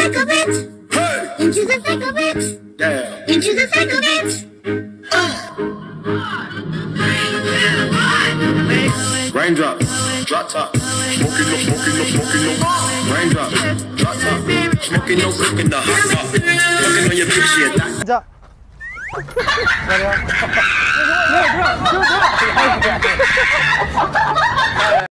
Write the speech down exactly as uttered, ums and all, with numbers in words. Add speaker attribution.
Speaker 1: thick of it.
Speaker 2: Hey!
Speaker 1: Into the thick of it.
Speaker 2: Yeah.
Speaker 1: Into the thick of it.
Speaker 2: Raindrop, drop top, smoking no, smoking no, smoking no. Raindrop, drop top, smoking no, cooking the hot pot. Fucking on your bitch, shit.
Speaker 3: 자. 기다려. 네, 들어, 들어, 들어.